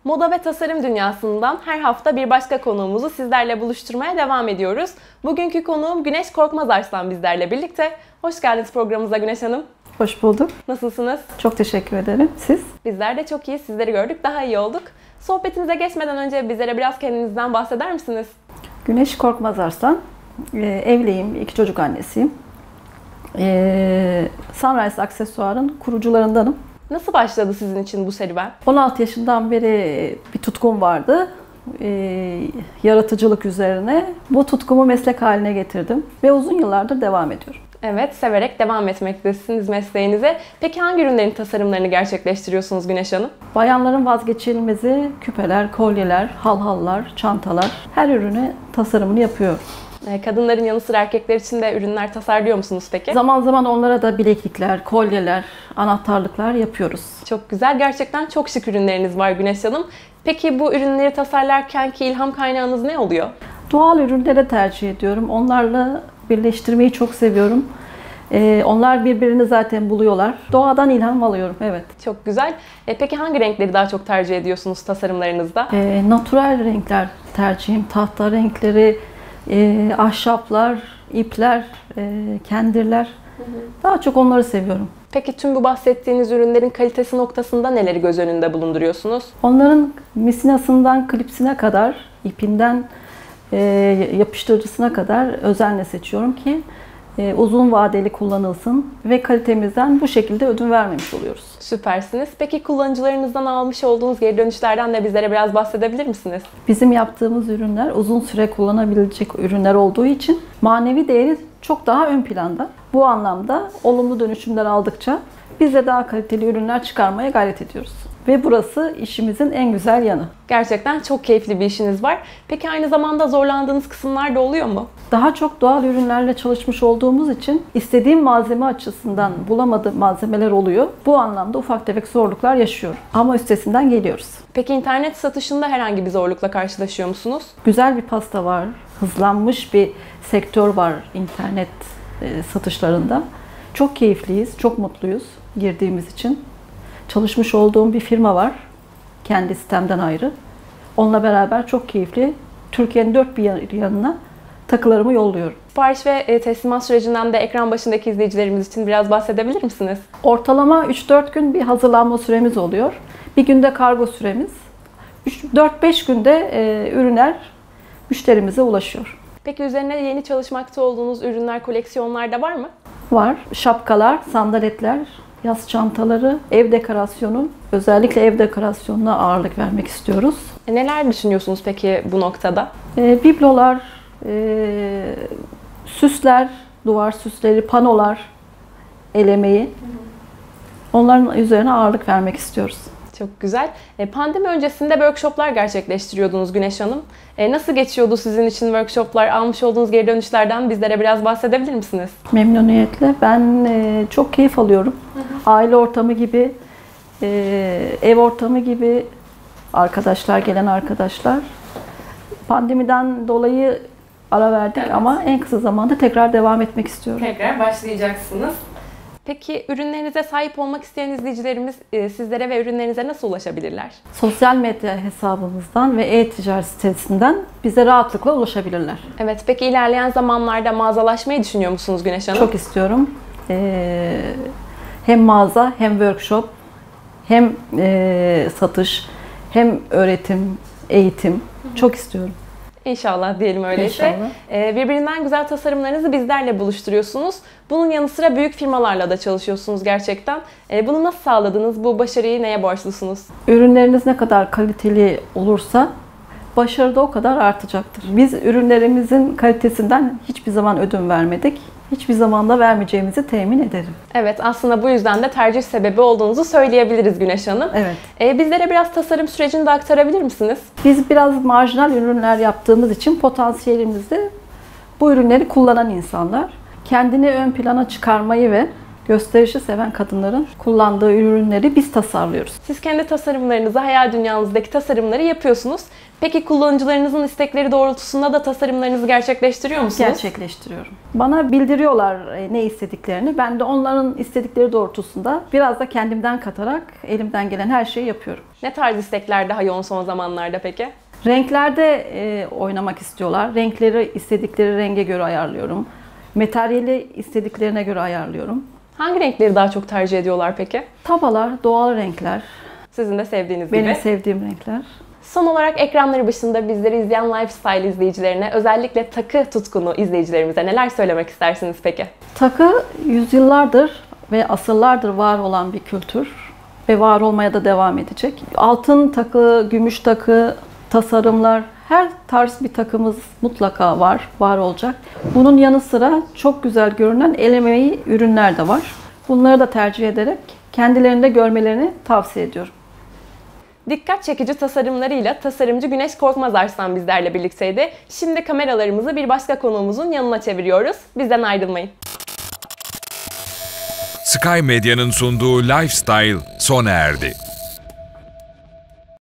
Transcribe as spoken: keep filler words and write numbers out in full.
Moda ve tasarım dünyasından her hafta bir başka konuğumuzu sizlerle buluşturmaya devam ediyoruz. Bugünkü konuğum Güneş Korkmazarslan bizlerle birlikte. Hoş geldiniz programımıza Güneş Hanım. Hoş bulduk. Nasılsınız? Çok teşekkür ederim. Siz? Bizler de çok iyi. Sizleri gördük. Daha iyi olduk. Sohbetinize geçmeden önce bizlere biraz kendinizden bahseder misiniz? Güneş Korkmazarslan. Ee, evliyim. İki çocuk annesiyim. Ee, Sunrise Aksesuar'ın kurucularındanım. Nasıl başladı sizin için bu serüven? on altı yaşından beri bir tutkum vardı. Ee, yaratıcılık üzerine. Bu tutkumu meslek haline getirdim. Ve uzun yıllardır devam ediyorum. Evet, severek devam etmektesiniz mesleğinize. Peki hangi ürünlerin tasarımlarını gerçekleştiriyorsunuz Güneş Hanım? Bayanların vazgeçilmezi küpeler, kolyeler, halhallar, çantalar. Her ürüne tasarımını yapıyorum. Kadınların yanı sıra erkekler için de ürünler tasarlıyor musunuz peki? Zaman zaman onlara da bileklikler, kolyeler, anahtarlıklar yapıyoruz. Çok güzel. Gerçekten çok şık ürünleriniz var Güneş Hanım. Peki bu ürünleri tasarlarkenki ilham kaynağınız ne oluyor? Doğal ürünleri tercih ediyorum. Onlarla birleştirmeyi çok seviyorum. Ee, onlar birbirini zaten buluyorlar. Doğadan ilham alıyorum, evet. Çok güzel. E, peki hangi renkleri daha çok tercih ediyorsunuz tasarımlarınızda? Ee, natural renkler tercihim. Tahta renkleri, e, ahşaplar, ipler, e, kendirler. Hı hı. Daha çok onları seviyorum. Peki tüm bu bahsettiğiniz ürünlerin kalitesi noktasında neleri göz önünde bulunduruyorsunuz? Onların misinasından klipsine kadar, ipinden e, yapıştırıcısına kadar özenle seçiyorum ki e, uzun vadeli kullanılsın ve kalitemizden bu şekilde ödün vermemiş oluyoruz. Süpersiniz. Peki kullanıcılarınızdan almış olduğunuz geri dönüşlerden de bizlere biraz bahsedebilir misiniz? Bizim yaptığımız ürünler uzun süre kullanabilecek ürünler olduğu için manevi değeri çok daha ön planda. Bu anlamda olumlu dönüşümler aldıkça biz de daha kaliteli ürünler çıkarmaya gayret ediyoruz. Ve burası işimizin en güzel yanı. Gerçekten çok keyifli bir işiniz var. Peki aynı zamanda zorlandığınız kısımlar da oluyor mu? Daha çok doğal ürünlerle çalışmış olduğumuz için istediğim malzeme açısından bulamadığım malzemeler oluyor. Bu anlamda ufak tefek zorluklar yaşıyorum. Ama üstesinden geliyoruz. Peki internet satışında herhangi bir zorlukla karşılaşıyor musunuz? Güzel bir pasta var. Hızlanmış bir sektör var internet satışlarında. Çok keyifliyiz, çok mutluyuz girdiğimiz için. Çalışmış olduğum bir firma var. Kendi sistemden ayrı. Onunla beraber çok keyifli. Türkiye'nin dört bir yanına takılarımı yolluyorum. Sipariş ve teslimat sürecinden de ekran başındaki izleyicilerimiz için biraz bahsedebilir misiniz? Ortalama üç dört gün bir hazırlanma süremiz oluyor. Bir günde kargo süremiz. dört beş günde e, ürünler müşterimize ulaşıyor. Peki üzerine yeni çalışmakta olduğunuz ürünler, koleksiyonlar da var mı? Var. Şapkalar, sandaletler, yaz çantaları, ev dekorasyonu. Özellikle ev dekorasyonuna ağırlık vermek istiyoruz. E neler düşünüyorsunuz peki bu noktada? E, biblolar, e, süsler, duvar süsleri, panolar, el emeği. Onların üzerine ağırlık vermek istiyoruz. Çok güzel. Pandemi öncesinde workshoplar gerçekleştiriyordunuz Güneş Hanım. Nasıl geçiyordu sizin için workshoplar? Almış olduğunuz geri dönüşlerden bizlere biraz bahsedebilir misiniz? Memnuniyetle. Ben çok keyif alıyorum. Hı hı. Aile ortamı gibi, ev ortamı gibi arkadaşlar, gelen arkadaşlar. Pandemiden dolayı ara verdik, evet, ama en kısa zamanda tekrar devam etmek istiyorum. Tekrar başlayacaksınız. Peki ürünlerinize sahip olmak isteyen izleyicilerimiz sizlere ve ürünlerinize nasıl ulaşabilirler? Sosyal medya hesabımızdan ve e-ticaret sitesinden bize rahatlıkla ulaşabilirler. Evet, peki ilerleyen zamanlarda mağazalaşmayı düşünüyor musunuz Güneş Hanım? Çok istiyorum. Ee, hem mağaza, hem workshop, hem e, satış, hem öğretim, eğitim. Hı-hı. Çok istiyorum. İnşallah diyelim öyleyse. İnşallah. Ee, birbirinden güzel tasarımlarınızı bizlerle buluşturuyorsunuz. Bunun yanı sıra büyük firmalarla da çalışıyorsunuz gerçekten. Ee, bunu nasıl sağladınız? Bu başarıyı neye borçlusunuz? Ürünleriniz ne kadar kaliteli olursa başarı da o kadar artacaktır. Biz ürünlerimizin kalitesinden hiçbir zaman ödün vermedik. Hiçbir zaman da vermeyeceğimizi temin ederim. Evet, aslında bu yüzden de tercih sebebi olduğunuzu söyleyebiliriz Güneş Hanım. Evet. Ee, bizlere biraz tasarım sürecini de aktarabilir misiniz? Biz biraz marjinal ürünler yaptığımız için potansiyelimizde bu ürünleri kullanan insanlar. Kendini ön plana çıkarmayı ve gösterişi seven kadınların kullandığı ürünleri biz tasarlıyoruz. Siz kendi tasarımlarınızı, hayal dünyanızdaki tasarımları yapıyorsunuz. Peki kullanıcılarınızın istekleri doğrultusunda da tasarımlarınızı gerçekleştiriyor musunuz? Gerçekleştiriyorum. Bana bildiriyorlar ne istediklerini. Ben de onların istedikleri doğrultusunda biraz da kendimden katarak elimden gelen her şeyi yapıyorum. Ne tarz istekler daha yoğun son zamanlarda peki? Renklerde e, oynamak istiyorlar. Renkleri istedikleri renge göre ayarlıyorum. Materyali istediklerine göre ayarlıyorum. Hangi renkleri daha çok tercih ediyorlar peki? Tabalar, doğal renkler. Sizin de sevdiğiniz Benim gibi. Benim sevdiğim renkler. Son olarak ekranları başında bizleri izleyen lifestyle izleyicilerine, özellikle takı tutkunu izleyicilerimize neler söylemek istersiniz peki? Takı yüzyıllardır ve asırlardır var olan bir kültür ve var olmaya da devam edecek. Altın takı, gümüş takı, tasarımlar, her tarz bir takımız mutlaka var, var olacak. Bunun yanı sıra çok güzel görünen el emeği ürünler de var. Bunları da tercih ederek kendilerinde görmelerini tavsiye ediyorum. Dikkat çekici tasarımlarıyla tasarımcı Güneş Korkmaz Arslan bizlerle birlikteydi. Şimdi kameralarımızı bir başka konuğumuzun yanına çeviriyoruz. Bizden ayrılmayın. Sky Medya'nın sunduğu Lifestyle sona erdi.